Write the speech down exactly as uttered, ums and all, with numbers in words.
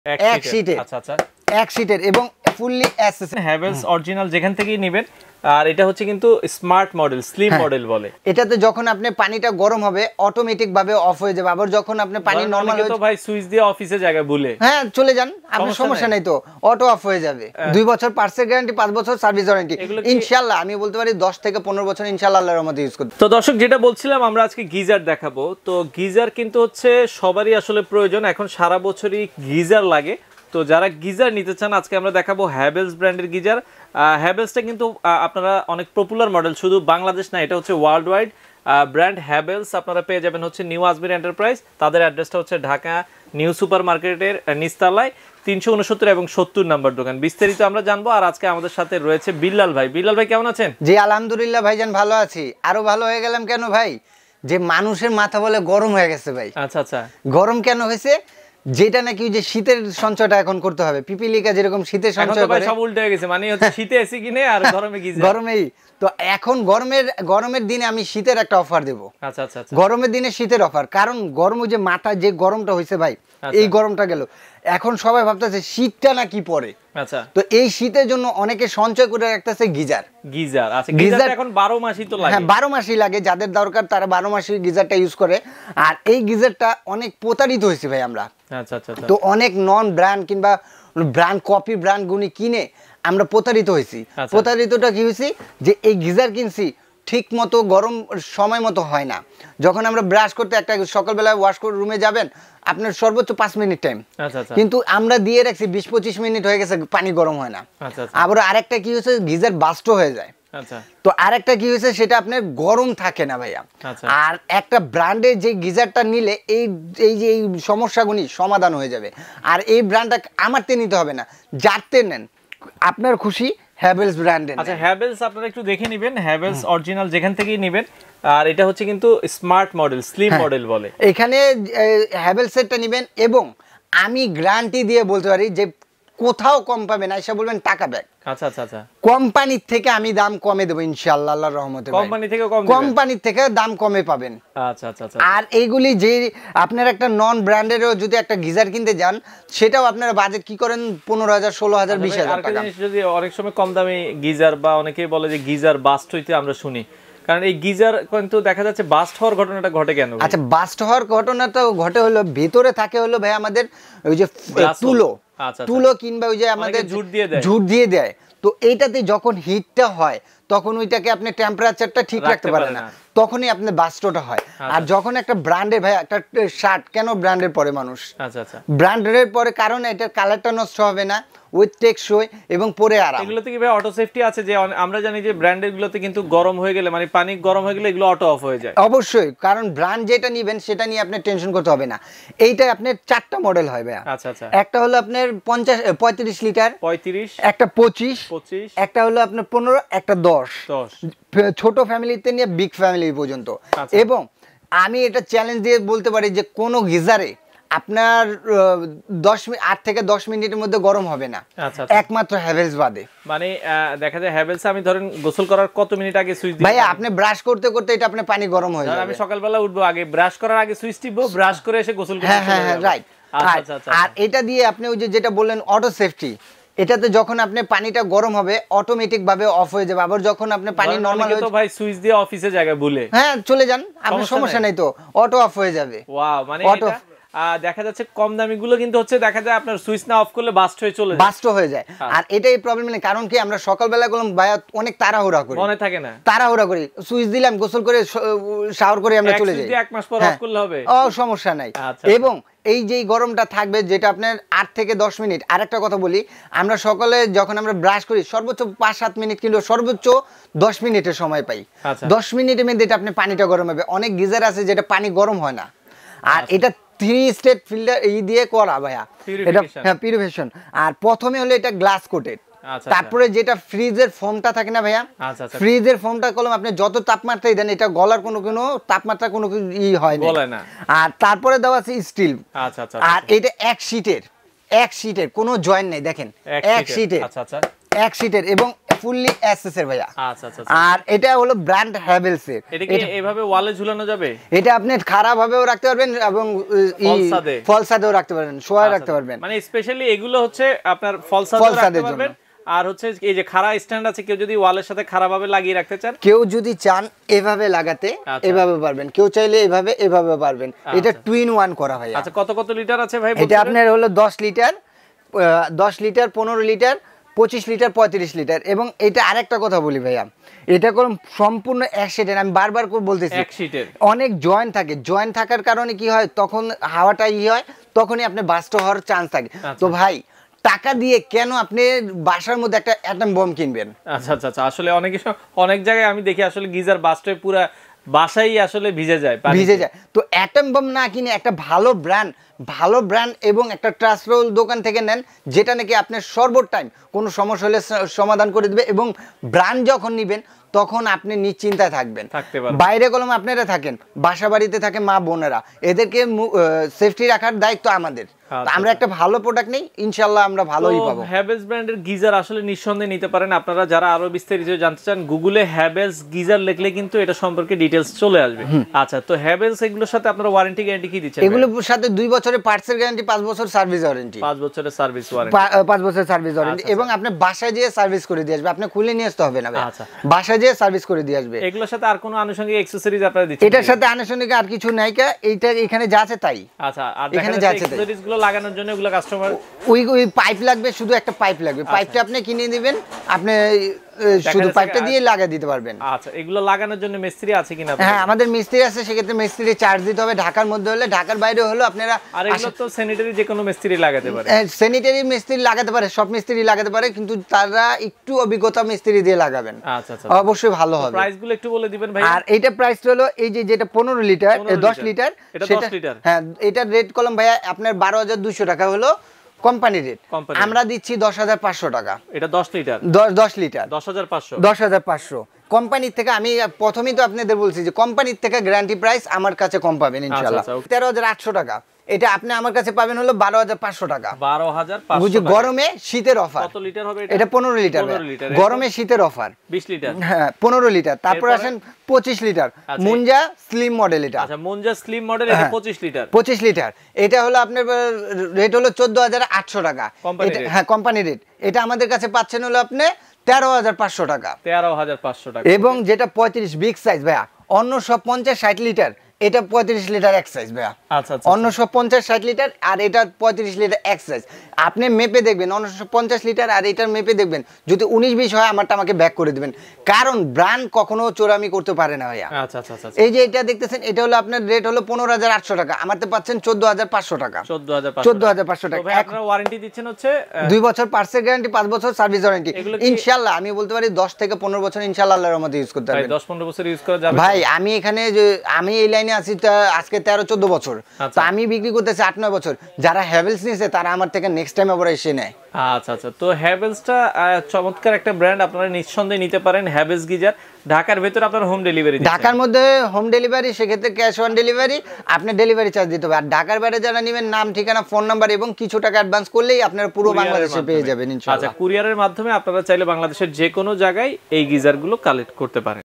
এক সিটের। আচ্ছা আচ্ছা, এক সিটের এবং ফুললি অ্যাসেসরি হ্যাভেলস অরিজিনাল যেখান থেকেই নেবেন। আর এটা হচ্ছে কিন্তু স্মার্ট মডেল, স্লিম মডেল বলে। এটাতে যখন আপনি পানিটা গরম হবে অটোমেটিক ভাবে অফ হয়ে যাবে। আবার যখন আপনি পানি নরমাল হয়ে তো ভাই সুইচ দিয়ে অফিসে জায়গা ভুলে হ্যাঁ চলে যান, আপনার সমস্যা নাই তো, অটো অফ হয়ে যাবে। দুই বছর পার্টসের গ্যারান্টি, পাঁচ বছর সার্ভিস ওয়ারেন্টি ইনশাআল্লাহ। আমি বলতে পারি দশ থেকে পনেরো বছর ইনশাআল্লাহ আল্লাহর রহমতে ইউজ করতে। তো দর্শক যেটা বলছিলাম, আমরা আজকে গিজার দেখাবো। তো গিজার কিন্তু হচ্ছে সবারই আসলে প্রয়োজন, এখন সারা বছরই গিজার লাগে। তো যারা গিজার নিতে চান আজকে আমরা দেখাবো হ্যাভেলস ব্র্যান্ডের গিজার। হ্যাভেলসটা কিন্তু আপনারা অনেক পপুলার মডেল, শুধু বাংলাদেশ না, এটা হচ্ছে ওয়ার্ল্ড ওয়াইড ব্র্যান্ড হ্যাভেলস। আপনারা পেয়ে যাবেন হচ্ছে নিউ আজমির এন্টারপ্রাইজ। তাদের অ্যাড্রেসটা হচ্ছে ঢাকা নিউ সুপার মার্কেটের নিচতলায় তিনশো উনসত্তর এবং সত্তর নম্বর দোকান। বিস্তারিত আমরা জানবো। আর আজকে আমাদের সাথে রয়েছে বিল্লাল ভাই। বিল্লাল ভাই কেমন আছেন? জি আলহামদুলিল্লাহ ভাইজান, ভালো আছি। আরো ভালো হয়ে গেলাম কেন ভাই, যে মানুষের মাথা বলে গরম হয়ে গেছে ভাই। আচ্ছা আচ্ছা, গরম কেন হয়েছে? যেটা নাকি যে শীতের সঞ্চয়টা এখন করতে হবে, পিপিলিকা যেরকম শীতের সঞ্চয় করে, সব উল্টে হয়ে গেছে। মানে হচ্ছে শীতে এসি কিনে আর গরমে গিজার। গরমেই তো এখন গরমের গরমের দিনে আমি শীতের একটা অফার দেব। আচ্ছা আচ্ছা, গরমের দিনে শীতের অফার, কারণ গরম যে মাথা যে গরমটা হয়েছে ভাই, এই গরমটা গেল, এখন সবাই ভাবতেছে শীতটা নাকি পরে। আচ্ছা, তো এই শীতের জন্য অনেকে সঞ্চয় করে রাখতেছে গিজার। গিজার আচ্ছা, গিজার এখন বারো মাসই তো লাগে। হ্যাঁ বারো মাসই লাগে, যাদের দরকার তারা বারো মাসই গিজারটা ইউজ করে। আর এই গিজারটা অনেক প্রতারিত হয়েছে ভাই আমরা। আচ্ছা আচ্ছা, তো অনেক নন ব্র্যান্ড কিংবা ব্র্যান্ড কপি ব্র্যান্ড গুনি কিনে আমরা প্রতারিত হয়েছি। প্রতারিতটা কি হয়েছি, যে এই গিজার কিনছি ঠিক মতো গরম সময় মতো হয় না। যখন আমরা ব্রাশ করতে একটা সকালবেলা ওয়াশ করে রুমে যাবেন, আপনার সর্বোচ্চ পাঁচ মিনিট টাইম, কিন্তু আমরা দিয়ে রাখছি বিশ পঁচিশ মিনিট হয়ে গেছে, পানি গরম হয় না। আবার আরেকটা কি হয়েছে, গিজার বাস্ট হয়ে যায়। তো আরেকটা কি হয়েছে, সেটা আপনার গরম থাকে না ভাইয়া। আর একটা ব্র্যান্ডের যে গিজারটা নিলে এই এই যে এই সমস্যাগুলি সমাধান হয়ে যাবে। আর এই ব্র্যান্ডটা আমারতে নিতে হবে না, যারতে নেন আপনার খুশি হ্যাভেলস ব্র্যান্ডের। আচ্ছা, হ্যাভেলস আপনারা একটু দেখে নেবেন, হ্যাভেলস অরিজিনাল যেখান থেকেই নেবেন। আর এটা হচ্ছে কিন্তু স্মার্ট মডেল, স্লিম মডেল বলে। এখানে হ্যাভেলস এরটা নেবেন এবং আমি গ্যারান্টি দিয়ে বলতে পারি যে কোথাও কম পাবেন না। এসে বলবেন টাকা ব্যাক। আচ্ছা আচ্ছা আচ্ছা, কোম্পানির থেকে আমি দাম কমে দেবো ইনশাআল্লাহ আল্লাহর রহমতে। কোম্পানি থেকে কম, কোম্পানির থেকে দাম কমে পাবেন। আচ্ছা আচ্ছা আচ্ছা। আর এইগুলি যে আপনার একটা নন ব্র্যান্ডেরও যদি একটা গিজার কিনতে যান, সেটাও আপনারা বাজেট কি করেন পনেরো হাজার ষোলো হাজার বিশ হাজার টাকা। যদি অনেক সময় কম দামি গিজার, বা অনেকেই বলে যে গিজার বাস্ট হইতে আমরা শুনি, কারণ এই গিজার কিন্তু দেখা যাচ্ছে বাস্ট হওয়ার ঘটনাটা ঘটে কেন? আচ্ছা, বাস্ট হওয়ার ঘটনাটা ঘটে হলো ভেতরে থাকে হলো ভাই আমাদের ওই যে তুলো, তুলো কিংবা ওই যে আমাদের ঝুট দিয়ে দেয়, ঝুট দিয়ে দেয়। তো এইটাতে যখন হিটটা হয় তখন ওইটাকে আপনি টেম্পারেচারটা ঠিক রাখতে পারেন না, তখনই আপনার বাস্টটা হয়। আর যখন একটা ব্র্যান্ডের ভাই একটা শার্ট কেন ব্র্যান্ডের পরে মানুষ, আচ্ছা আচ্ছা, ব্র্যান্ডের পরে কারণ এটার কালারটা নষ্ট হবে না, উইথ টেকসই এবং পরে আরাম। এগুলোতে কি ভাই অটো সেফটি আছে? যে আমরা জানি যে ব্র্যান্ডের গুলোতে কিন্তু গরম হয়ে গেলে, মানে পানি গরম হয়ে গেলে এগুলো অটো অফ হয়ে যায়। অবশ্যই, কারণ ব্র্যান্ড যেটা নেবেন সেটা নিয়ে আপনি টেনশন করতে হবে না। এইটা আপনার চারটা মডেল হয় ভাই। আচ্ছা আচ্ছা, একটা হলো আপনার পঞ্চাশ পঁয়ত্রিশ লিটার, পঁয়ত্রিশ, একটা পঁচিশ, পঁচিশ, একটা হলো আপনার পনেরো, একটা দশ, দশ, ছোট ফ্যামিলিতে নিয়ে বিগ ফ্যামিলি পর্যন্ত। এবং আমি এটা চ্যালেঞ্জ দিয়ে বলতে পারি যে কোনো গিজারে আপনার দশ মিনিট আট থেকে দশ মিনিটের মধ্যে গরম হবে না, একমাত্র হ্যাভেলস বাদে। মানে দেখা যায় হ্যাভেলস আমি ধরেন গোসল করার কত মিনিট আগে সুইচ দিই ভাই, আপনি ব্রাশ করতে করতে এটা আপনি পানি গরম হয়ে যাবে। আমি সকালবেলা উঠবো, আগে ব্রাশ করার আগে সুইচ টিপবো, ব্রাশ করে এসে গোসল করতে। হ্যাঁ হ্যাঁ রাইট। আর এটা দিয়ে আপনি ওই যে যেটা বললেন অটো সেফটি, এটাতে যখন আপনি পানিটা গরম হবে অটোমেটিক ভাবে অফ হয়ে যাবে। আবার যখন আপনি পানি নরমাল হয়ে তো ভাই সুইচ দিয়ে অফিসে জায়গা ভুলে হ্যাঁ চলে যান, আপনার সমস্যা নাই তো, অটো অফ হয়ে যাবে। ওয়াও, মানে এটা দেখা যাচ্ছে কম দামি গুলো কিন্তু হচ্ছে দেখা যায় আপনার সুইচ না অফ করলে বাস্ট হয়ে চলে যায়, বাস্ট হয়ে যায়। আর এটাই প্রবলেম নেই, কারণ কি আমরা সকালবেলা গেলাম ভাইয়া অনেক তাড়াহুড়া করি, মনে থাকে না, তাড়াহুড়া করি, সুইচ দিলাম, গোসল করে শাওয়ার করে আমরা চলে যাই। এক মাস পর অফ করলে হবে, ও সমস্যা নাই। এবং এই যে গরমটা থাকবে যেটা আপনার আট থেকে দশ মিনিট। আরেকটা কথা বলি, আমরা সকালে যখন আমরা ব্রাশ করি সর্বোচ্চ পাঁচ সাত মিনিট কিন্তু সর্বোচ্চ দশ মিনিটের সময় পাই। দশ মিনিটের মধ্যে এটা আপনি পানিটা গরম হবে। অনেক গিজার আছে যেটা পানি গরম হয় না, আর এটা থ্রি স্টেপ ফিল্টার এই দিয়ে করা ভাইয়া, এটা হ্যাঁ পিউরিফিকেশন। আর প্রথমে হলো এটা গ্লাস কোটেড, তারপরে যেটা ফ্রিজের ফোমটা থাকে না ভাইয়া, ফ্রিজের ফোমটা কলম আপনি যত তাপমাত্রাই দেন এটা গলার কোনো কোনো তাপমাত্রা কোনো ই হয় না। আর তারপরে দেওয়া আছে স্টিল। আর এটা এক শীটের, এক শীটের কোনো জয়েন্ট নেই, দেখেন এক শীটের, এক শীটের এবং ফুললি এসএস এর ভাইয়া। আচ্ছা আচ্ছা। আর এটা হলো ব্র্যান্ড হ্যাভেলস এর। এটা কি এইভাবে ওয়ালে ঝুলানো যাবে? এটা আপনি খারাপ ভাবেও রাখতে পারবেন এবং ফলসাদেও রাখতে পারবেন, শোয়া রাখতে পারবেন। মানে স্পেশালি এগুলো হচ্ছে আপনার ফলসাদেও রাখতে পারবেন। আর হচ্ছে এই যে খাড়া স্ট্যান্ড আছে, কেউ যদি ওয়ালের সাথে খারাপভাবে লাগিয়ে রাখতে চান, কেউ যদি চান এভাবে লাগাতে এভাবে পারবেন, কেউ চাইলে এভাবে এভাবে পারবেন। এটা টু ইন ওয়ান করা ভাই। আচ্ছা, কত কত লিটার আছে ভাই? এটা আপনার হলো দশ লিটার, দশ লিটার, পনেরো লিটার, পঁচিশ লিটার, পঁয়ত্রিশ লিটার। এবং এটা আরেকটা কথা বলি ভাইয়া, এটা কোন সম্পূর্ণ এক সিটের, আমি বারবার করে বলতেছি এক সিটের অনেক জয়েন্ট থাকে, জয়েন্ট থাকার কারণে কি হয়, তখন হাওয়াটা ই হয়, তখনই আপনি বাস্ট হওয়ার চান্স থাকে। তো ভাই টাকা দিয়ে কেন আপনি বাসার মধ্যে একটা অ্যাটম বম কিনবেন? আচ্ছা আচ্ছা আচ্ছা। আসলে অনেক অনেক জায়গায় আমি দেখি আসলে গিজার বাস্ট হয়ে পুরো বাসাই আসলে ভিজে যায়, ভিজে যায়। তো অ্যাটম বম না কিনে একটা ভালো ব্র্যান্ড, ভালো ব্র্যান্ড এবং একটা ট্রাস্টেবল দোকান থেকে নেন, যেটা নাকি আপনার সর্ব টাইম কোনো সমস্যা হলে সমাধান করে দেবে। এবং ব্র্যান্ড যখন নেবেন তখন আপনি নিশ্চিন্তায় থাকবেন। বাইরে কলম আপনারা থাকেন, বাসা বাড়িতে থাকে মা বোনেরা, এদেরকে সেফটি রাখার দায়িত্ব আমাদের। আমরা একটা ভালো প্রোডাক্ট নেই, ইনশাআল্লাহ আমরা ভালোই পাবো। হ্যাভেলস ব্র্যান্ডের গিজার আসলে নিঃসন্দেহে নিতে পারেন আপনারা। যারা আরো বিস্তারিত জানতে চান, গুগলে হ্যাভেলস গিজার লিখলে কিন্তু এটা সম্পর্কে ডিটেইলস চলে আসবে। আচ্ছা, তো হ্যাভেলস এগুলোর সাথে আপনারা ওয়ারেন্টি গ্যারান্টি কি দিচ্ছেন? এগুলোর সাথে দুই বছরের পার্টসের গ্যারান্টি, পাঁচ বছর সার্ভিস ওয়ারেন্টি। পাঁচ বছরের সার্ভিস ওয়ারেন্টি, পাঁচ বছরের সার্ভিস ওয়ারেন্টি। এবং আপনি বাসায় যেয়ে সার্ভিস করে দিয়ে আসবে, আপনি খুলে নিয়ে আসতে হবে না। আচ্ছা, বাসায় যেয়ে সার্ভিস করে দিয়ে আসবে। এগুলোর সাথে আর কোনো আনুষঙ্গিক অ্যাকসেসরিজ আপনারা দিচ্ছেন? এটার সাথে আনুষঙ্গিক আর কিছু নাই, কা এইটা এখানে যা আছে তাই। আচ্ছা, আর এখানে যা আছে অ্যাকসেসরিজ গুলো লাগানোর জন্য এগুলো কাস্টমার ওই ওই পাইপ লাগবে, শুধু একটা পাইপ লাগবে। পাইপটা আপনি কিনে দিবেন, আপনি শুধু পাইপটা দিয়ে লাগিয়ে দিতে পারবেন। আচ্ছা, এগুলো লাগানোর জন্য মিস্ত্রি আছে কিনা? হ্যাঁ, আমাদের মিস্ত্রি আছে, সেক্ষেত্রে মিস্ত্রি চার্জ দিতে হবে। ঢাকার মধ্যে হলে, ঢাকার বাইরে হলো আপনারা। আর এগুলো তো স্যানিটারি যে কোনো মিস্ত্রি লাগাতে পারে। স্যানিটারি মিস্ত্রি লাগাতে পারে, সব মিস্ত্রি লাগাতে পারে, কিন্তু তারা একটু অভিজ্ঞতা মিস্ত্রি দিয়ে লাগাবেন। আচ্ছা আচ্ছা, অবশ্যই ভালো হবে। প্রাইস গুলো একটু বলে দিবেন ভাই। আর এইটা প্রাইস হলো এই যে যেটা পনেরো লিটার, দশ লিটার, এটা দশ লিটার। হ্যাঁ, এটার রেট কলম ভাইয়া আপনার বারো হাজার দুইশো টাকা হলো কোম্পানি রেট। আমরা দিচ্ছি দশ হাজার পাঁচশো টাকা। এটা দশ লিটার, দশ লিটার দশ হাজার পাঁচশো, দশ হাজার পাঁচশো। কোম্পানির থেকে আমি প্রথমেই তো আপনাদের বলছি যে কোম্পানির থেকে গ্যারান্টি প্রাইস আমার কাছে কম পাবেন ইনশাআল্লাহ। তেরো হাজার আটশো টাকা। এটা আপনি আমার কাছে পাবেন হলো বারো হাজার পাঁচশো টাকা। বারো হাজার পাঁচশো বুঝি, গরমে শীতের অফার। কত লিটার হবে এটা? এটা পনেরো লিটার। গরমে শীতের অফার বিশ লিটার। হ্যাঁ, পনেরো লিটার। তারপর আসেন পঁচিশ লিটার মুঞ্জা স্লিম মডেল। এটা আচ্ছা, মুঞ্জা স্লিম মডেল, এটা পঁচিশ লিটার। পঁচিশ লিটার। এটা হলো আপনার রেট হলো চোদ্দ হাজার আটশো টাকা। হ্যাঁ, কোম্পানি রেট। এটা আমাদের কাছে পাচ্ছেন হলো আপনি তেরো হাজার পাঁচশো টাকা। তেরো হাজার পাঁচশো টাকা। এবং যেটা পঁয়ত্রিশ বিগ সাইজ ভাইয়া, অন্য সব পঞ্চাশ ষাট লিটার, এটা পঁয়ত্রিশ লিটার এক সাইজ ভাইয়া। আচ্ছা আচ্ছা, অন্য সব পঞ্চাশ ষাট লিটার আর এটা পঁয়ত্রিশ লিটার এক সাইজ। আপনি মেপে দেখবেন, অন্য সব পঞ্চাশ লিটার আর এটার মেপে দেখবেন, যদি উনিশ বিশ হয় আমারটা আমাকে ব্যাক করে দিবেন, কারণ ব্র্যান্ড কখনো চোরামি করতে পারে না ভাইয়া। আচ্ছা আচ্ছা আচ্ছা। এই যে এটা দেখতেছেন, এটা হলো আপনার রেট হলো পনেরো হাজার আটশো টাকা, আমারতে পাচ্ছেন চোদ্দ হাজার পাঁচশো টাকা। চোদ্দ হাজার চোদ্দ হাজার পাঁচশো টাকা। আপনারা ওয়ারেন্টি দিচ্ছেন হচ্ছে দুই বছর পার্টসের গ্যারান্টি, পাঁচ বছর সার্ভিস ওয়ারেন্টি। ইনশাআল্লাহ আমি বলতে পারি দশ থেকে পনেরো বছর ইনশাআল্লাহ আল্লাহর রহমতে ইউজ করতে পারবেন। দশ পনেরো বছর ইউজ করা যাবে ভাই। আমি এখানে আমি এই লাইনে আছি আজকে তেরো চোদ্দ বছর, তো আমি বিক্রি করতেছি আট নয় বছর। যারা হ্যাভেলস নিয়েছে তারা আমার থেকে নেক্সট টাইম আবার এসে নেয়। আচ্ছা আচ্ছা, তো হ্যাভেলসটা চমৎকার একটা ব্র্যান্ড, আপনারা নিঃসন্দেহে নিতে পারেন। হ্যাভেলস গিজার ঢাকার ভেতরে আপনার হোম ডেলিভারি, ঢাকার মধ্যে হোম ডেলিভারি, সেক্ষেত্রে ক্যাশ অন ডেলিভারি, আপনি ডেলিভারি চার্জ দিতে হবে। আর ঢাকার বাইরে যারা নেবেন, নাম ঠিকানা ফোন নাম্বার এবং কিছু টাকা অ্যাডভান্স করলেই আপনারা পুরো বাংলাদেশে পেয়ে যাবেন ইনশাআল্লাহ। আচ্ছা, কুরিয়ারের মাধ্যমে আপনারা চাইলে বাংলাদেশের যে কোনো জায়গায় এই গিজারগুলো কালেক্ট করতে পারেন।